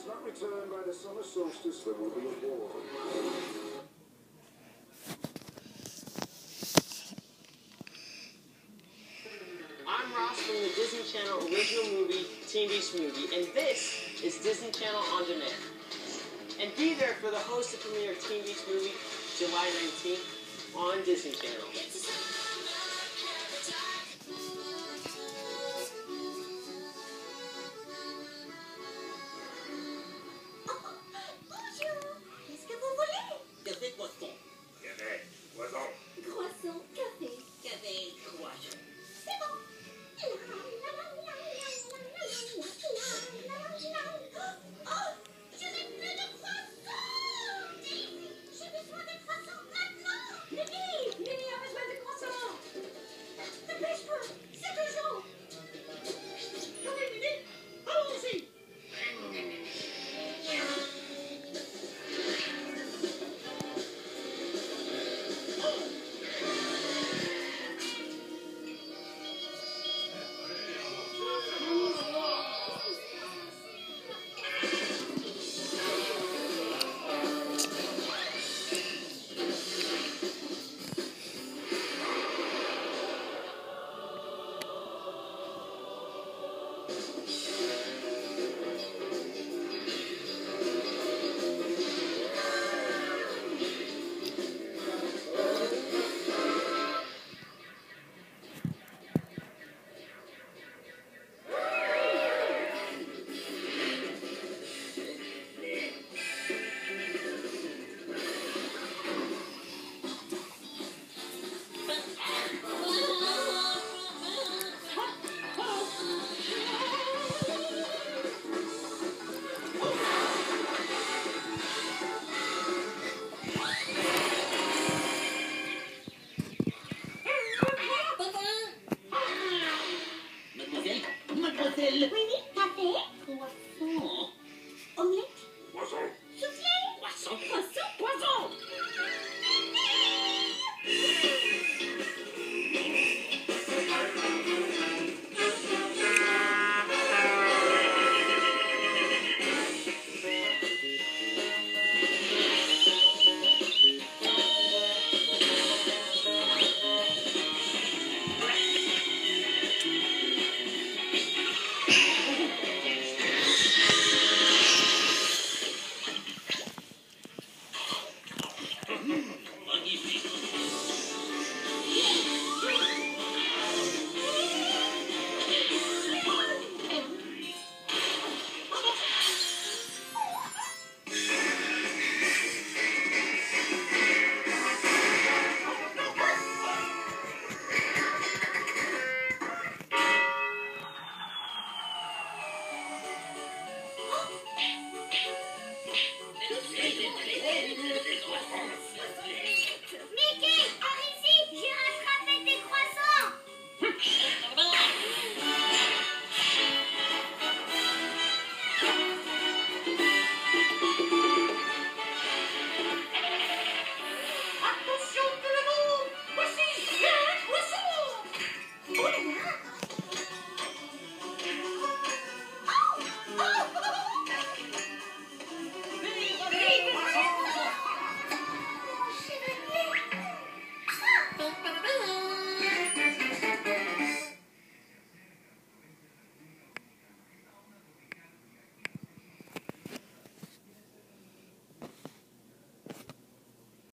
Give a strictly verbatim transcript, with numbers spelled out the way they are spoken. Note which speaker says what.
Speaker 1: It's not returned by the summer solstice, there will be a war.
Speaker 2: I'm Ross from the Disney Channel original movie, Teen Beach Movie, and this is Disney Channel On Demand. And be there for the hosted premiere of Teen Beach Movie, July nineteenth, on Disney Channel.